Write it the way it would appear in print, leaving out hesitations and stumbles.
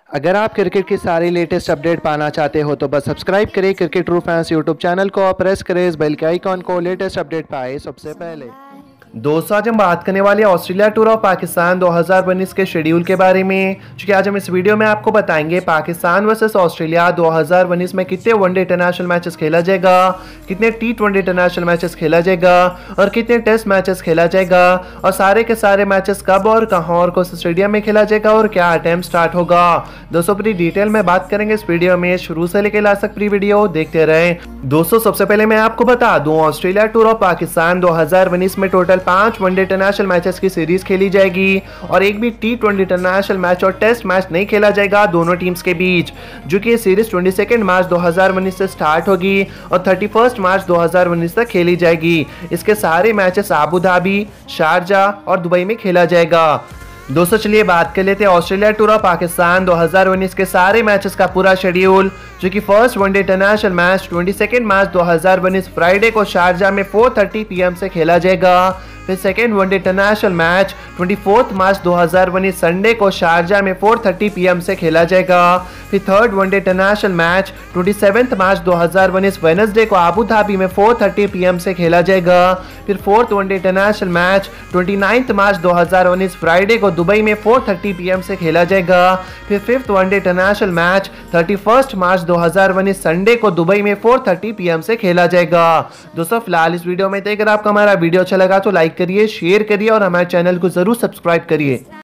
अगर आप क्रिकेट की सारी लेटेस्ट अपडेट पाना चाहते हो तो बस सब्सक्राइब करें cricket true fans YouTube channel को और प्रेस करें इस बेल के आइकॉन को लेटेस्ट अपडेट पाए सबसे पहले। दोस्तों आज हम बात करने वाले ऑस्ट्रेलिया टूर ऑफ पाकिस्तान 2019 के शेड्यूल के बारे में, क्योंकि आज हम इस वीडियो में आपको बताएंगे पाकिस्तान वर्सेस ऑस्ट्रेलिया 2019 में कितने वनडे इंटरनेशनल मैचेस खेला जाएगा, कितने T20 इंटरनेशनल मैचेस खेला जाएगा और कितने टेस्ट मैचेस खेला जाएगा और सारे के सारे मैचेस कब और कहां और कौन से स्टेडियम में खेला जाएगा और क्या टाइम स्टार्ट होगा। दोस्तों पूरी डिटेल में बात करेंगे इस वीडियो में, शुरू से लेकर लास्ट तक पूरी वीडियो देखते रहें। दोस्तों सबसे पहले मैं आपको बता दूं ऑस्ट्रेलिया टूर ऑफ पाकिस्तान 2019 में टोटल 5 वनडे इंटरनेशनल मैचेस की सीरीज खेली जाएगी और एक भी T20 इंटरनेशनल मैच और टेस्ट मैच नहीं खेला जाएगा दोनों टीम्स के बीच, जो कि ये सीरीज 22 मार्च 2019 से स्टार्ट होगी और 31 मार्च 2019 तक खेली जाएगी। इसके सारे मैचेस आबू धाबी, शारजाह और दुबई में खेला जाएगा। दोस्तों चलिए बात कर लेते हैं ऑस्ट्रेलिया टूर ऑफ पाकिस्तान 2019 के सारे मैचेस का पूरा शेड्यूल, जो कि फर्स्ट वनडे इंटरनेशनल मैच 22 मार्च 2019 फ्राइडे को शारजाह में 4:30 PM से खेला जाएगा। फिर सेकेंड वनडे इंटरनेशनल मैच 24 मार्च 2019 संडे को शारजाह में 4:30 PM से खेला जाएगा। फिर थर्ड वनडे इंटरनेशनल मैच 27 मार्च 2019 वेडनेसडे को आबू धाबी में 4:30 PM से खेला जाएगा। फिर फोर्थ वनडे इंटरनेशनल मैच 29 मार्च 2019 फ्राइडे को दुबई में 4:30 PM से खेला जाएगा। फिर फिफ्थ वनडे इंटरनेशनल मैच 31 मार्च 2019 संडे को दुबई में 4:30 PM से खेला जाएगा। दोस्तों फिलहाल इस वीडियो में अगर आपको हमारा वीडियो अच्छा लगा तो लाइक करिए, शेयर करिए और हमारे चैनल को जरूर सब्सक्राइब करिए।